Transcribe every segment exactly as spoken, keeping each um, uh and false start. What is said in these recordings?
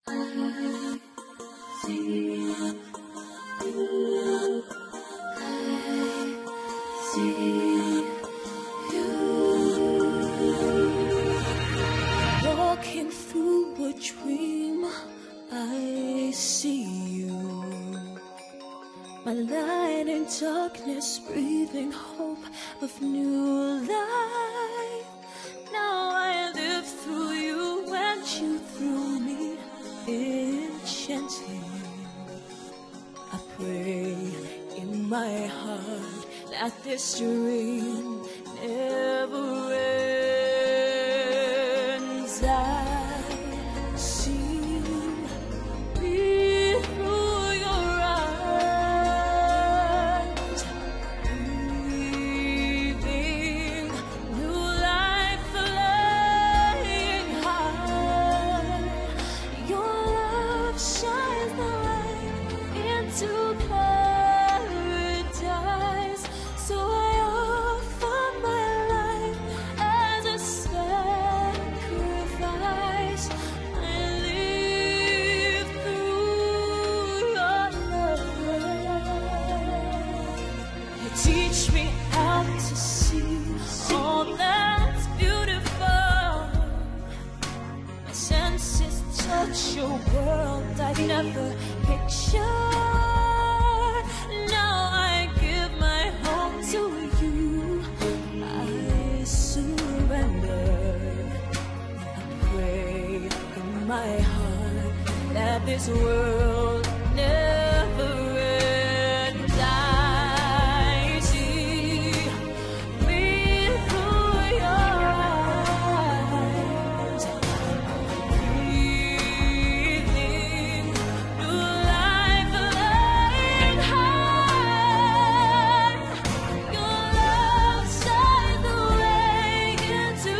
I see you. I see you. Walking through a dream, I see you. My light in darkness, breathing hope of new life. Now I live through you and you through me, enchanting. I pray in my heart that this dream never ends. I see me through your eyes, breathing new life, flying high. Your love shines the light into paradise. So I offer my life as a sacrifice. I live through your love. You teach me how to see all that's beautiful. My senses touch your world I've never pictured. Now I give my home to you. I surrender. I pray in my heart that this world never ends. I see me through your eyes, breathing new life, flying high. Your love shines the way into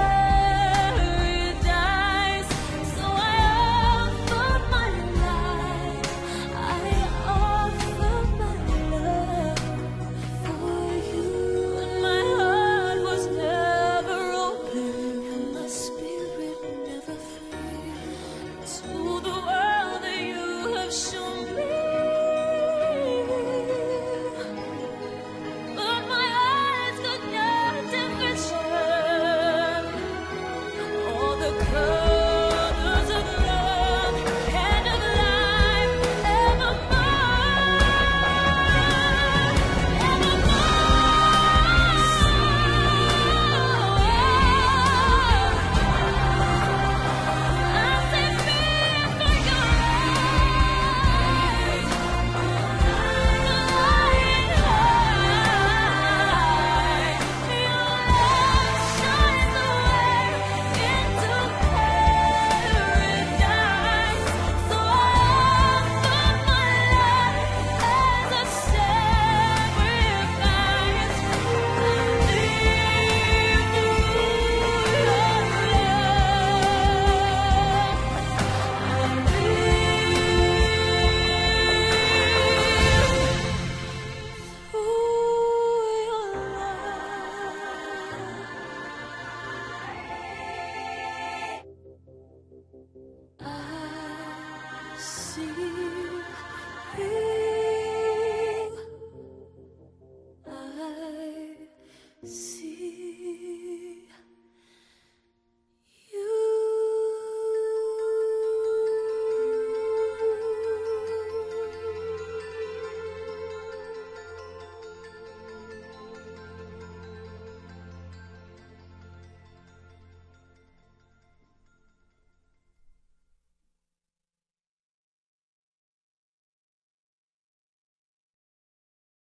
paradise. So I offer my life, I offer my love for you. And my heart was never open, and my spirit never free to the world that you have shown me. But my eyes could not envision all the colors of love and of life evermore, evermore. I say fear for your eyes, flying high. Your love shines the way into paradise. So I offer my life as a sacrifice. I live through your love. I live through your love. I see